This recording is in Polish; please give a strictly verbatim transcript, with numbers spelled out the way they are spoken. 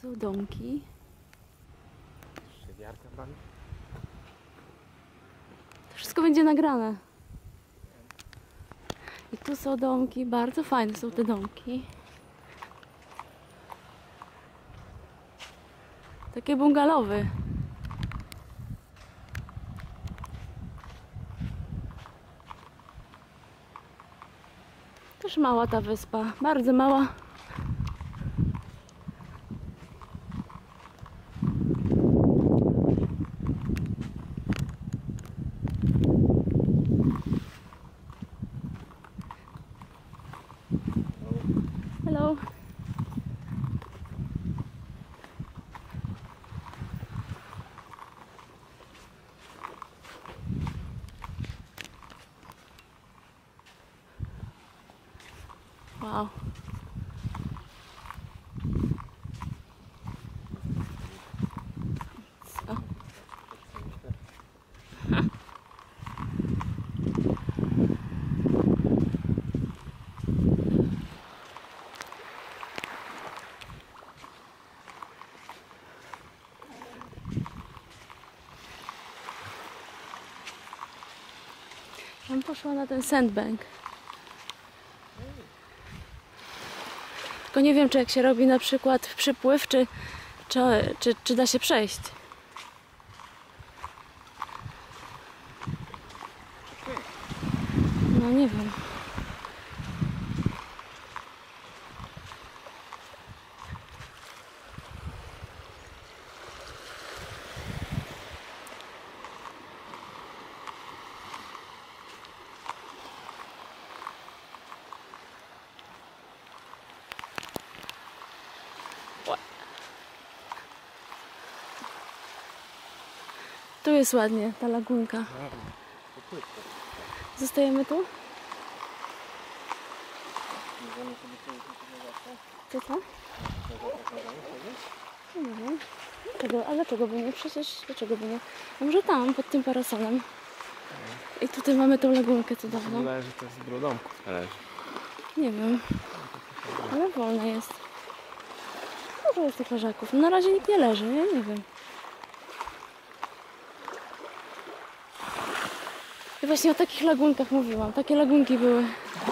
są domki. To wszystko będzie nagrane. I tu są domki, bardzo fajne są te domki. Takie bungalowy. Też mała ta wyspa, bardzo mała. Hello. Wow. Co? Ja bym poszła na ten sandbank. Tylko nie wiem, czy jak się robi na przykład przypływ, czy, czy, czy, czy da się przejść. No nie wiem. Tu jest ładnie, ta lagunka. Zostajemy tu? Co to? Nie wiem. Dlaczego? A dlaczego by nie? Przecież dlaczego by nie? A może tam, pod tym parasolem. I tutaj mamy tą lagunkę cudowną. Leży, to jest z domków. Leży. Nie wiem. Ale wolna jest. Dużo jest tych leżaków. Na razie nikt nie leży, ja nie wiem. I właśnie o takich lagunkach mówiłam. Takie lagunki były